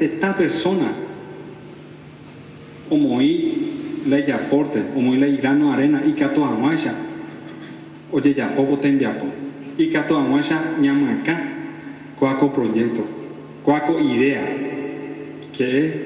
esta persona, como le aporte, como le grano arena y cato amuacha, oye ya poco te enviapo, y cato amuacha ñamaca, cuaco proyecto, cuaco idea, que es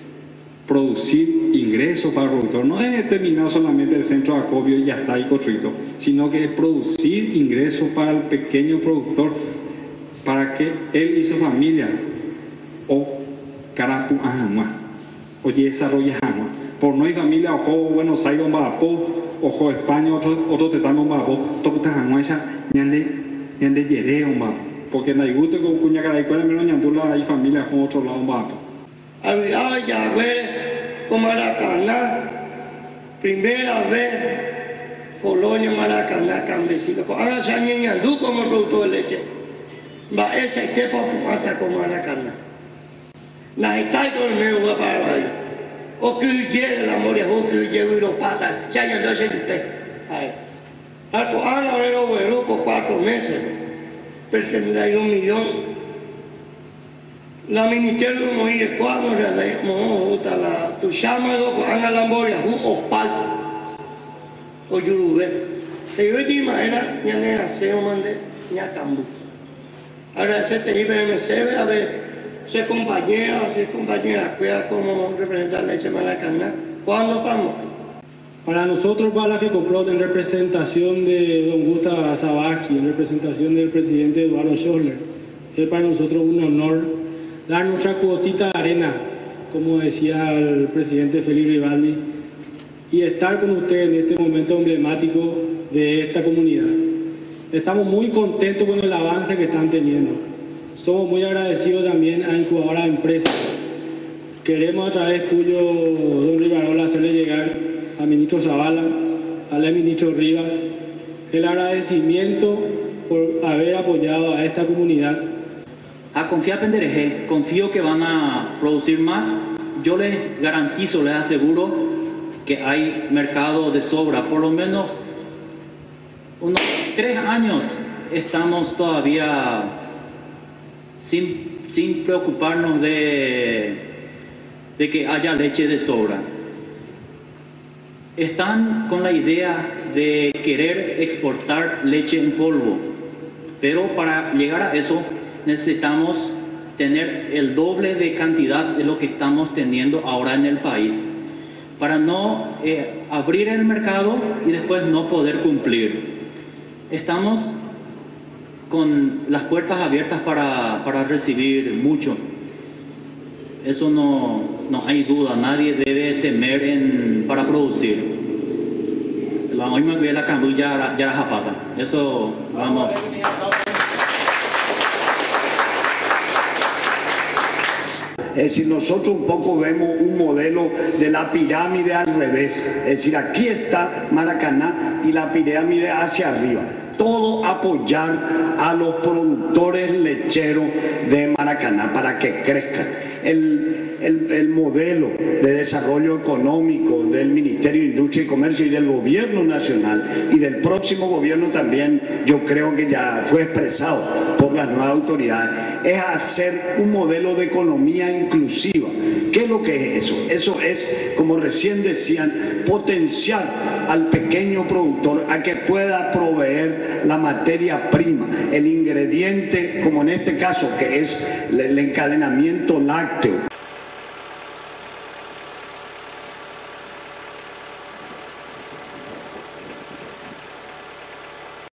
producir ingresos para el productor. No es determinado solamente el centro de acopio y ya está ahí construido, sino que es producir ingresos para el pequeño productor, para que él y su familia o carapu ajamua, oye desarrolla jamás. Por no hay familia, ojo Buenos Aires, ojo España, otro te están toca jamás esa ñande yere porque no hay gusto con cuña cara y cuál menos ñandula hay familia con otro lado Había ya ver con Maracaná, primera vez Colonia Maracaná, campesino. Ahora se han ñandú como productor de leche. Va ese tiempo pasa con Maracaná. Na está con el medio para ahí. O que llegue la moria, o que llegue y lo pasa. Ya no se usted. Algo ahora lo veo por 4 meses. Pero 1 millón. La ministerio no ir cuando ya le gusta la tu llama lo ana la moria o pal o yurube. Se yo di manera ya ne se o mande ya tambu. Ahora se te iba se ve a ver se compañera cuida como representar leche Maracaná. ¿Cuándo vamos? Para nosotros, para la FICOPROD, en representación de don Gustavo Zabasky, en representación del presidente Eduardo Scholler, es para nosotros un honor dar nuestra cuotita de arena, como decía el presidente Félix Ribaldi, y estar con ustedes en este momento emblemático de esta comunidad. Estamos muy contentos con el avance que están teniendo. Somos muy agradecidos también a Incubadora de Empresas. Queremos a través tuyo, don Rivarola, hacerle llegar al ministro Zavala, al ministro Rivas, el agradecimiento por haber apoyado a esta comunidad. A confiar pendereje, confío que van a producir más. Yo les garantizo, les aseguro que hay mercado de sobra. Por lo menos unos 3 años estamos todavía sin preocuparnos de que haya leche de sobra. Están con la idea de querer exportar leche en polvo, pero para llegar a eso necesitamos tener el doble de cantidad de lo que estamos teniendo ahora en el país, para no abrir el mercado y después no poder cumplir. Estamos con las puertas abiertas para recibir mucho. Eso no hay duda, nadie debe temer para producir. La hoy me ve la cambu ya la zapata. Eso vamos. Es decir, nosotros un poco vemos un modelo de la pirámide al revés. Es decir, aquí está Maracaná y la pirámide hacia arriba. Todo apoyar a los productores lecheros de Maracaná para que crezcan. El modelo de desarrollo económico del Ministerio de Industria y Comercio y del Gobierno Nacional y del próximo gobierno también, yo creo que ya fue expresado por las nuevas autoridades, es hacer un modelo de economía inclusiva. ¿Qué es lo que es eso? Eso es, como recién decían, potenciar al pequeño productor a que pueda proveer la materia prima, el ingrediente, como en este caso, que es el encadenamiento lácteo.